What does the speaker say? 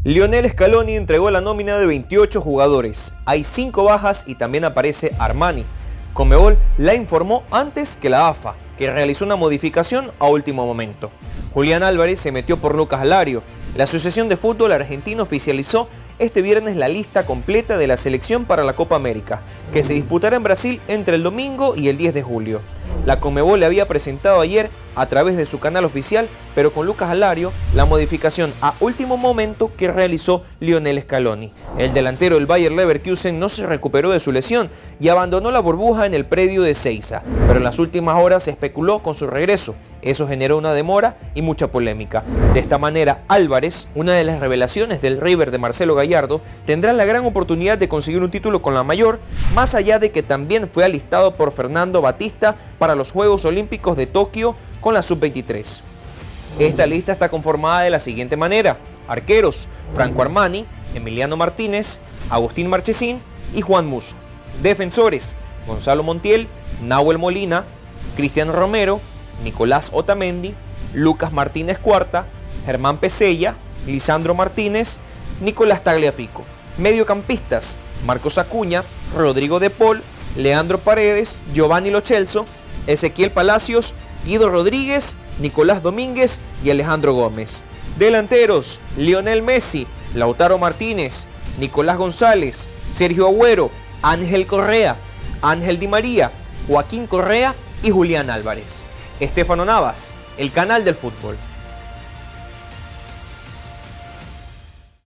Lionel Scaloni entregó la nómina de 28 jugadores. Hay 5 bajas y también aparece Armani. Conmebol la informó antes que la AFA, que realizó una modificación a último momento. Julián Álvarez se metió por Lucas Alario. La Asociación de Fútbol Argentino oficializó este viernes la lista completa de la selección para la Copa América, que se disputará en Brasil entre el domingo y el 10 de julio. La Conmebol le había presentado ayer a través de su canal oficial, pero con Lucas Alario, la modificación a último momento que realizó Lionel Scaloni. El delantero del Bayer Leverkusen no se recuperó de su lesión y abandonó la burbuja en el predio de Ezeiza, pero en las últimas horas se especuló con su regreso. Eso generó una demora y mucha polémica. De esta manera, Álvarez, una de las revelaciones del River de Marcelo Gallardo, tendrá la gran oportunidad de conseguir un título con la mayor, más allá de que también fue alistado por Fernando Batista para los Juegos Olímpicos de Tokio con la Sub-23. Esta lista está conformada de la siguiente manera: arqueros, Franco Armani, Emiliano Martínez, Agustín Marchesín y Juan Musso. Defensores, Gonzalo Montiel, Nahuel Molina, Cristian Romero, Nicolás Otamendi, Lucas Martínez Cuarta, Germán Pesella, Lisandro Martínez, Nicolás Tagliafico. Mediocampistas, Marcos Acuña, Rodrigo De Paul, Leandro Paredes, Giovanni Lo Celso, Ezequiel Palacios, Guido Rodríguez, Nicolás Domínguez y Alejandro Gómez. Delanteros, Lionel Messi, Lautaro Martínez, Nicolás González, Sergio Agüero, Ángel Correa, Ángel Di María, Joaquín Correa y Julián Álvarez. Estefano Navas, el canal del fútbol.